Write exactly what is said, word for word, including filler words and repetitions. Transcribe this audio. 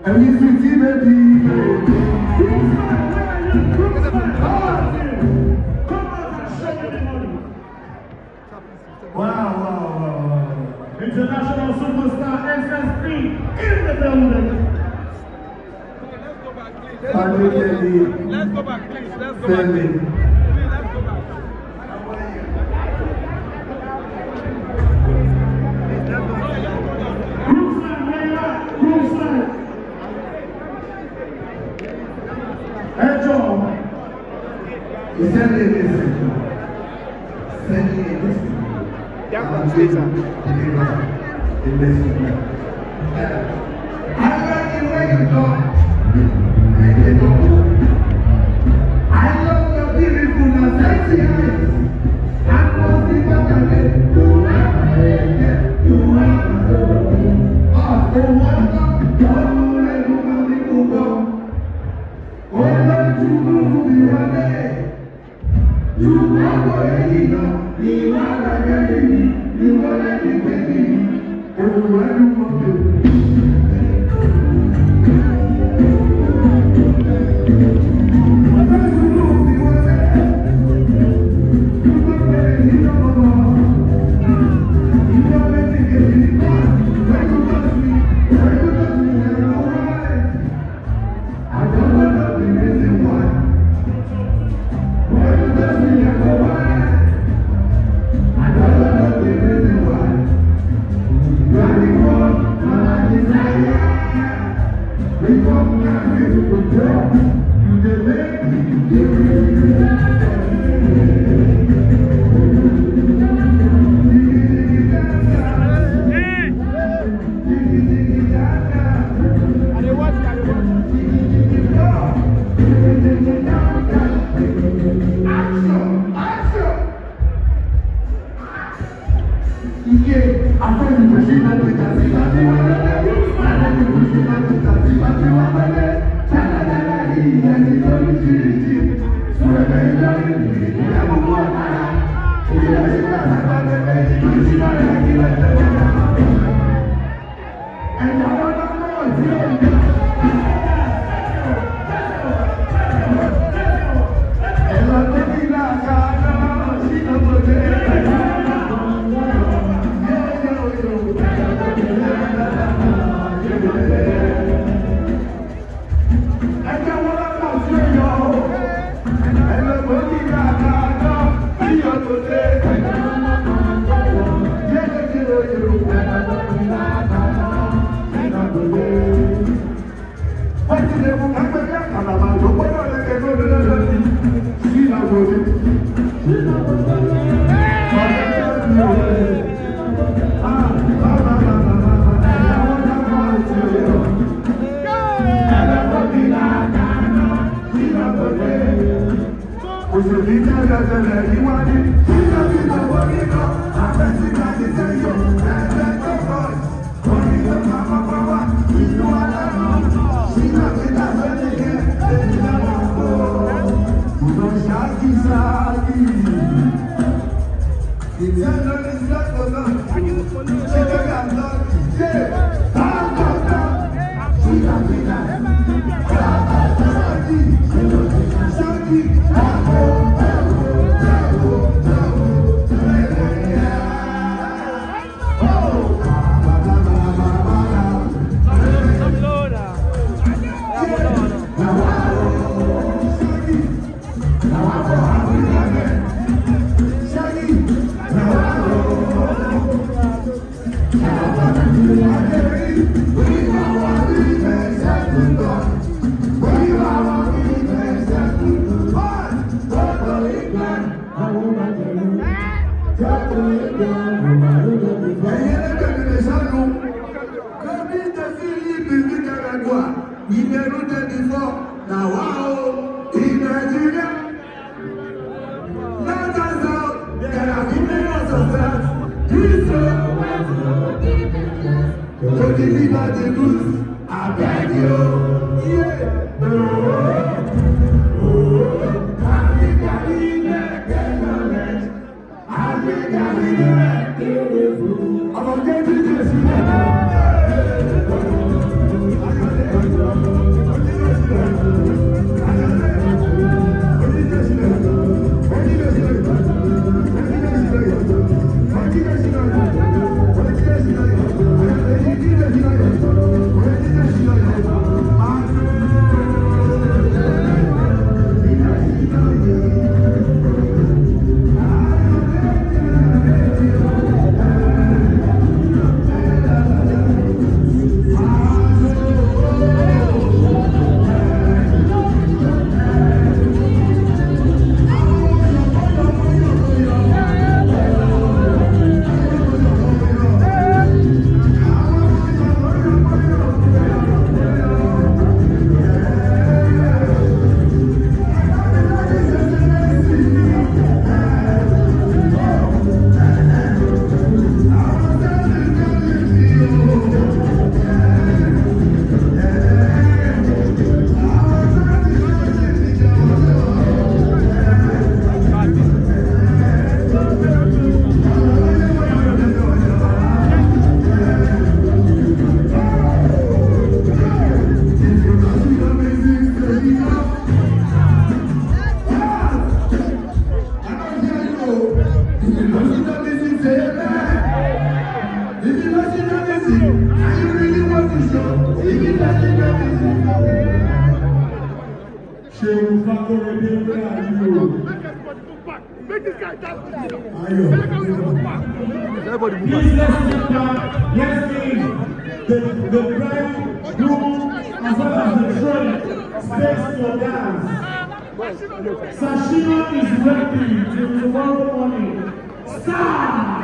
And you see, see, baby. Wow, wow, wow, wow. International superstar S S P in the building. Let's go back, please. Let's go back, please. Let's go back. Is that it? Is it? Send me this. Yeah, I'm going to I like the way you talk. I love your beautiful and sexy eyes. I want to see what I get. You are you are oh, oh, what you let me go, let me go. Oh, let you move me one day. You are going to you are going to you are going to oh, what you want to do. I'm Shehu Fakorede, where are you? Make this guy dance. Ayo. Please let's get back. Let's see the the bride groom as well as the train space for dance. Sashina is ready till tomorrow morning. Start!